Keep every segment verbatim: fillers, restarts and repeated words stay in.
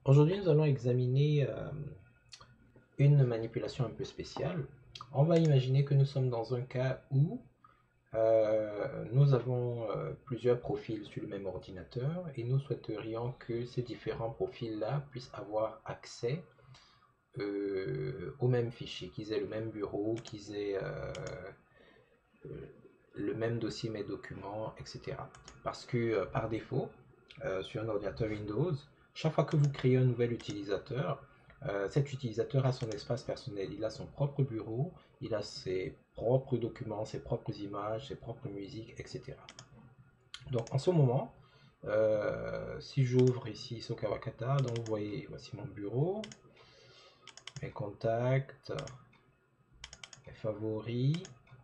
Aujourd'hui, nous allons examiner euh, une manipulation un peu spéciale. On va imaginer que nous sommes dans un cas où euh, nous avons euh, plusieurs profils sur le même ordinateur et nous souhaiterions que ces différents profils-là puissent avoir accès euh, au même fichier, qu'ils aient le même bureau, qu'ils aient euh, euh, le même dossier, mes documents, et cetera. Parce que euh, par défaut, euh, sur un ordinateur Windows, chaque fois que vous créez un nouvel utilisateur, euh, cet utilisateur a son espace personnel, il a son propre bureau, il a ses propres documents, ses propres images, ses propres musiques, et cetera. Donc en ce moment, euh, si j'ouvre ici Soka Wakata, donc vous voyez, voici mon bureau, mes contacts, mes favoris,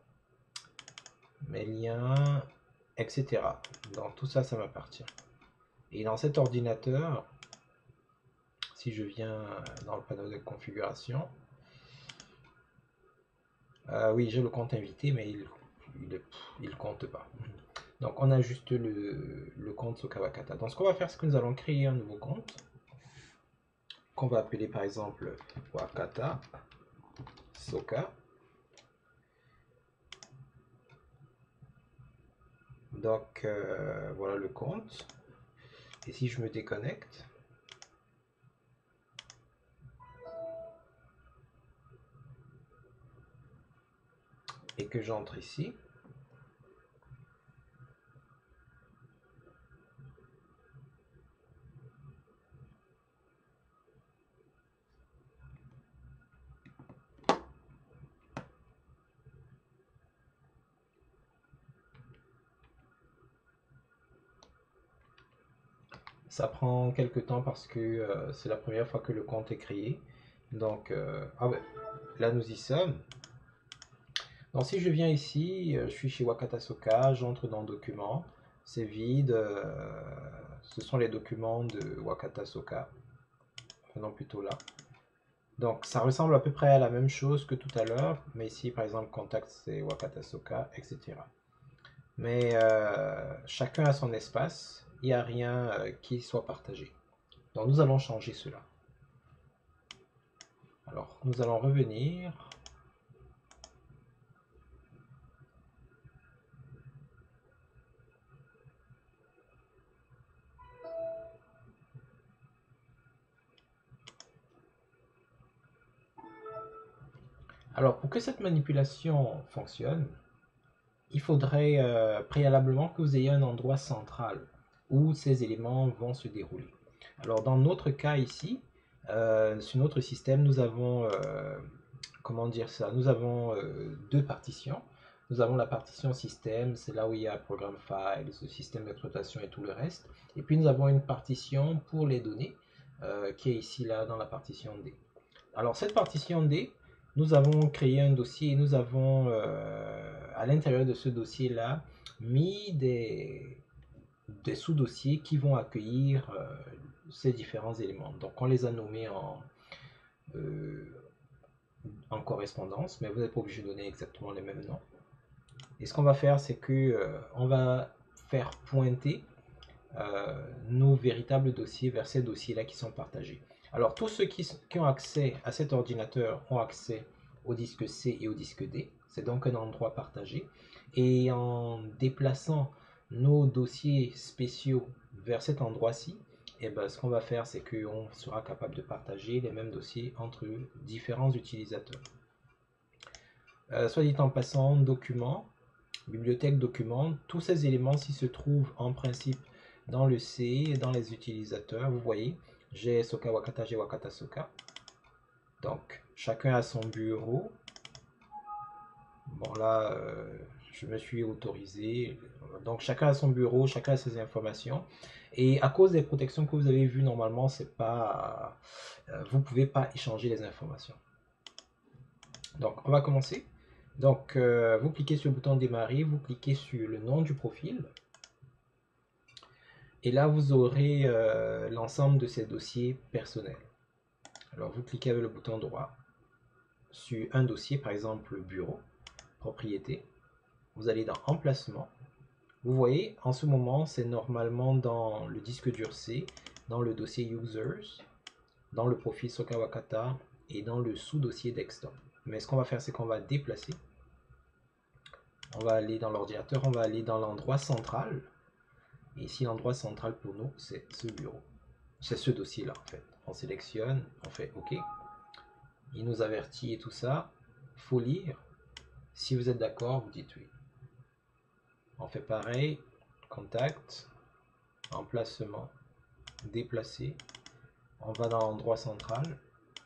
mes liens, et cetera. Donc tout ça, ça m'appartient. Et dans cet ordinateur, si je viens dans le panneau de configuration, euh, oui, j'ai le compte invité, mais il il, il compte pas. Donc on a juste le, le compte Soka Wakata. Donc ce qu'on va faire, c'est que nous allons créer un nouveau compte qu'on va appeler par exemple Wakata Soka. Donc euh, voilà le compte. Et si je me déconnecte, et que j'entre ici, ça prend quelques temps parce que euh, c'est la première fois que le compte est créé. Donc, euh, ah ouais, là nous y sommes. Donc si je viens ici, euh, je suis chez Wakata Soka, j'entre dans Documents, c'est vide, euh, ce sont les documents de Wakata Soka, non plutôt là. Donc ça ressemble à peu près à la même chose que tout à l'heure, mais ici par exemple Contact c'est Wakata Soka, et cetera. Mais euh, chacun a son espace, il n'y a rien euh, qui soit partagé. Donc nous allons changer cela. Alors nous allons revenir. Alors pour que cette manipulation fonctionne, il faudrait euh, préalablement que vous ayez un endroit central où ces éléments vont se dérouler. Alors dans notre cas ici, euh, sur notre système, nous avons, euh, comment dire ça, nous avons euh, deux partitions. Nous avons la partition système, c'est là où il y a programme files, le système d'exploitation et tout le reste. Et puis nous avons une partition pour les données, euh, qui est ici là dans la partition D. Alors cette partition D, nous avons créé un dossier et nous avons euh, à l'intérieur de ce dossier là mis des, des sous-dossiers qui vont accueillir euh, ces différents éléments. Donc on les a nommés en, euh, en correspondance, mais vous n'êtes pas obligé de donner exactement les mêmes noms. Et ce qu'on va faire, c'est que euh, on va faire pointer euh, nos véritables dossiers vers ces dossiers-là qui sont partagés. Alors, tous ceux qui, qui ont accès à cet ordinateur ont accès au disque C et au disque D. C'est donc un endroit partagé. Et en déplaçant nos dossiers spéciaux vers cet endroit-ci, eh ben, ce qu'on va faire, c'est qu'on sera capable de partager les mêmes dossiers entre différents utilisateurs. Euh, soit dit en passant, documents, bibliothèque documents, tous ces éléments s'y se trouvent en principe dans le C et dans les utilisateurs. Vous voyez, j'ai Soka Wakata, j'ai Wakata Soka. Donc, chacun a son bureau. Bon, là, euh, je me suis autorisé. Donc, chacun a son bureau, chacun a ses informations. Et à cause des protections que vous avez vues, normalement, c'est pas, euh, vous ne pouvez pas échanger les informations. Donc, on va commencer. Donc, euh, vous cliquez sur le bouton démarrer, vous cliquez sur le nom du profil. Et là, vous aurez euh, l'ensemble de ces dossiers personnels. Alors, vous cliquez avec le bouton droit sur un dossier, par exemple bureau, propriété. Vous allez dans emplacement. Vous voyez, en ce moment, c'est normalement dans le disque dur C, dans le dossier users. dans le profil Soka Wakata et dans le sous-dossier desktop. Mais ce qu'on va faire, c'est qu'on va déplacer. On va aller dans l'ordinateur, on va aller dans l'endroit central. Et ici, l'endroit central pour nous, c'est ce bureau. C'est ce dossier-là, en fait. On sélectionne, on fait OK. Il nous avertit et tout ça. Il faut lire. Si vous êtes d'accord, vous dites oui. On fait pareil. Contact. Emplacement. Déplacer. On va dans l'endroit central.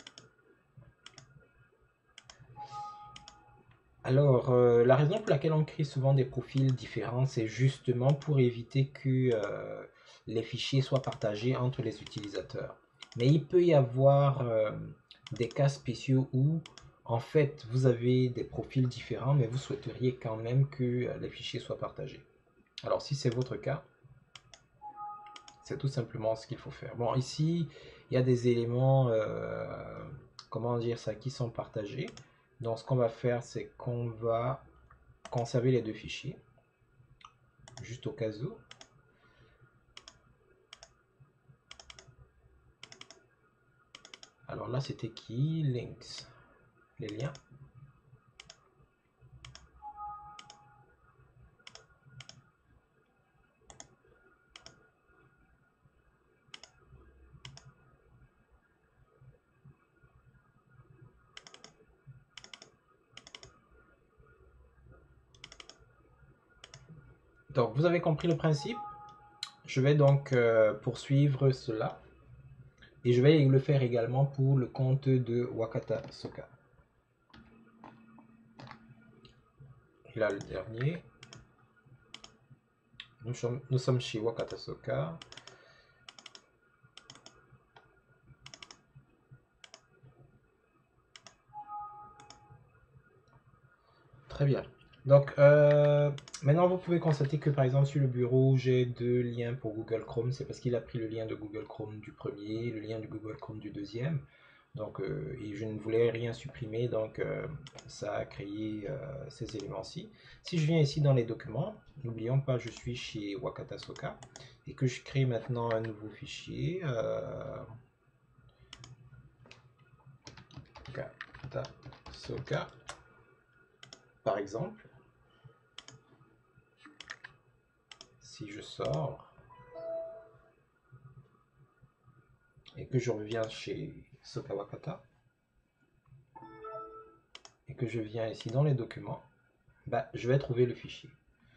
Alors, euh, la raison pour laquelle on crée souvent des profils différents, c'est justement pour éviter que euh, les fichiers soient partagés entre les utilisateurs. Mais il peut y avoir euh, des cas spéciaux où, en fait, vous avez des profils différents, mais vous souhaiteriez quand même que les fichiers soient partagés. Alors, si c'est votre cas, c'est tout simplement ce qu'il faut faire. Bon, ici, il y a des éléments, euh, comment dire ça, qui sont partagés. Donc, ce qu'on va faire, c'est qu'on va conserver les deux fichiers, juste au cas où. Alors là, c'était qui? Links. Les liens. Donc, vous avez compris le principe. Je vais donc euh, poursuivre cela. Et je vais le faire également pour le compte de Wakata Soka. Et là, le dernier. Nous sommes, nous sommes chez Wakata Soka. Très bien. Donc, euh, maintenant, vous pouvez constater que, par exemple, sur le bureau, j'ai deux liens pour Google Chrome. C'est parce qu'il a pris le lien de Google Chrome du premier, le lien de Google Chrome du deuxième. Donc, euh, et je ne voulais rien supprimer, donc euh, ça a créé euh, ces éléments-ci. Si je viens ici dans les documents, n'oublions pas, je suis chez Wakata Soka et que je crée maintenant un nouveau fichier. Euh, Wakata Soka, par exemple. Si je sors et que je reviens chez Soka Wakata et que je viens ici dans les documents, bah, je vais trouver le fichier.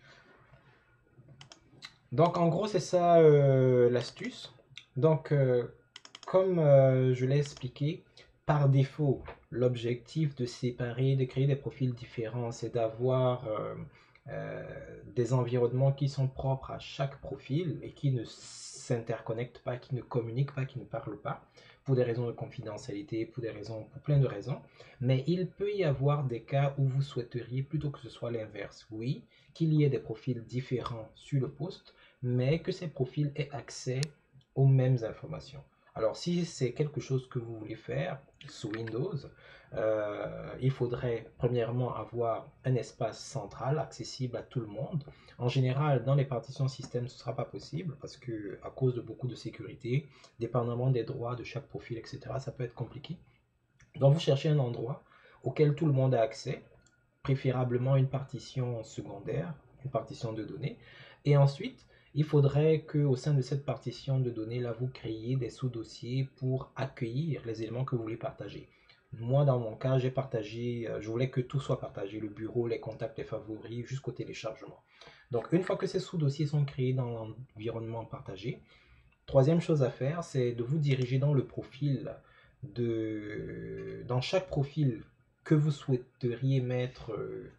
Donc en gros c'est ça euh, l'astuce. Donc euh, comme euh, je l'ai expliqué, par défaut l'objectif de séparer, de créer des profils différents, c'est d'avoir euh, euh, des environnements qui sont propres à chaque profil et qui ne s'interconnectent pas, qui ne communiquent pas, qui ne parlent pas, pour des raisons de confidentialité, pour des raisons, pour plein de raisons. Mais il peut y avoir des cas où vous souhaiteriez plutôt que ce soit l'inverse. Oui, qu'il y ait des profils différents sur le poste, mais que ces profils aient accès aux mêmes informations. Alors si c'est quelque chose que vous voulez faire sous Windows, euh, il faudrait premièrement avoir un espace central accessible à tout le monde. En général, dans les partitions système, ce ne sera pas possible parce que à cause de beaucoup de sécurité, dépendamment des droits de chaque profil, et cetera, ça peut être compliqué. Donc vous cherchez un endroit auquel tout le monde a accès, préférablement une partition secondaire, une partition de données, et ensuite il faudrait qu'au sein de cette partition de données, là, vous créiez des sous-dossiers pour accueillir les éléments que vous voulez partager. Moi, dans mon cas, j'ai partagé, je voulais que tout soit partagé, le bureau, les contacts, les favoris, jusqu'au téléchargement. Donc, une fois que ces sous-dossiers sont créés dans l'environnement partagé, troisième chose à faire, c'est de vous diriger dans le profil, de, dans chaque profil que vous souhaiteriez mettre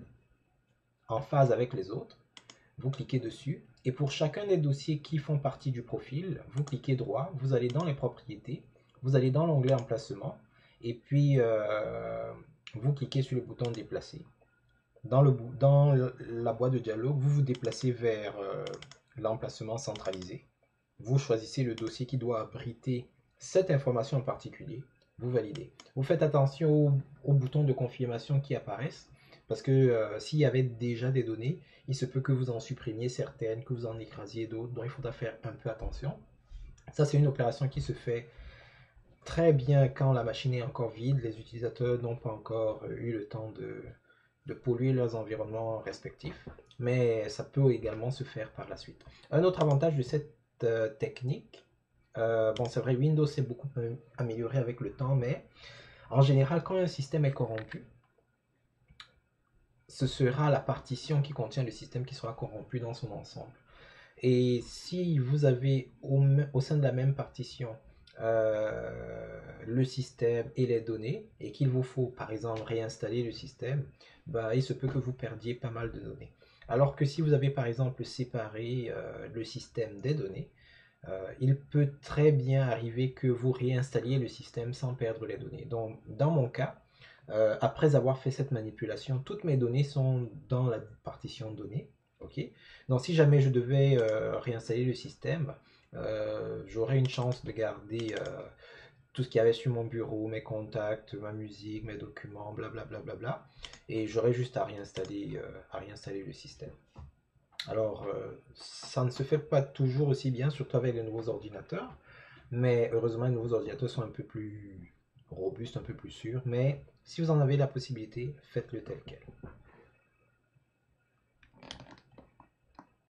en phase avec les autres. Vous cliquez dessus et pour chacun des dossiers qui font partie du profil, vous cliquez droit, vous allez dans les propriétés, vous allez dans l'onglet emplacement et puis euh, vous cliquez sur le bouton déplacer. Dans, le, dans la boîte de dialogue, vous vous déplacez vers euh, l'emplacement centralisé. Vous choisissez le dossier qui doit abriter cette information en particulier, vous validez. Vous faites attention aux, aux boutons de confirmation qui apparaissent. Parce que euh, s'il y avait déjà des données, il se peut que vous en supprimiez certaines, que vous en écrasiez d'autres, donc il faudra faire un peu attention. Ça, c'est une opération qui se fait très bien quand la machine est encore vide, les utilisateurs n'ont pas encore eu le temps de, de polluer leurs environnements respectifs, mais ça peut également se faire par la suite. Un autre avantage de cette euh, technique, euh, bon c'est vrai Windows s'est beaucoup amélioré avec le temps, mais en général quand un système est corrompu, ce sera la partition qui contient le système qui sera corrompu dans son ensemble. Et si vous avez au, au sein de la même partition euh, le système et les données, et qu'il vous faut par exemple réinstaller le système, bah, il se peut que vous perdiez pas mal de données. Alors que si vous avez par exemple séparé euh, le système des données, euh, il peut très bien arriver que vous réinstalliez le système sans perdre les données. Donc dans mon cas, euh, après avoir fait cette manipulation, toutes mes données sont dans la partition données. Okay. Donc si jamais je devais euh, réinstaller le système, euh, j'aurais une chance de garder euh, tout ce qu'il y avait sur mon bureau, mes contacts, ma musique, mes documents, blablabla, bla, bla, bla, et j'aurais juste à réinstaller, euh, à réinstaller le système. Alors, euh, ça ne se fait pas toujours aussi bien, surtout avec les nouveaux ordinateurs, mais heureusement, les nouveaux ordinateurs sont un peu plus robustes, un peu plus sûrs, mais si vous en avez la possibilité, faites-le tel quel.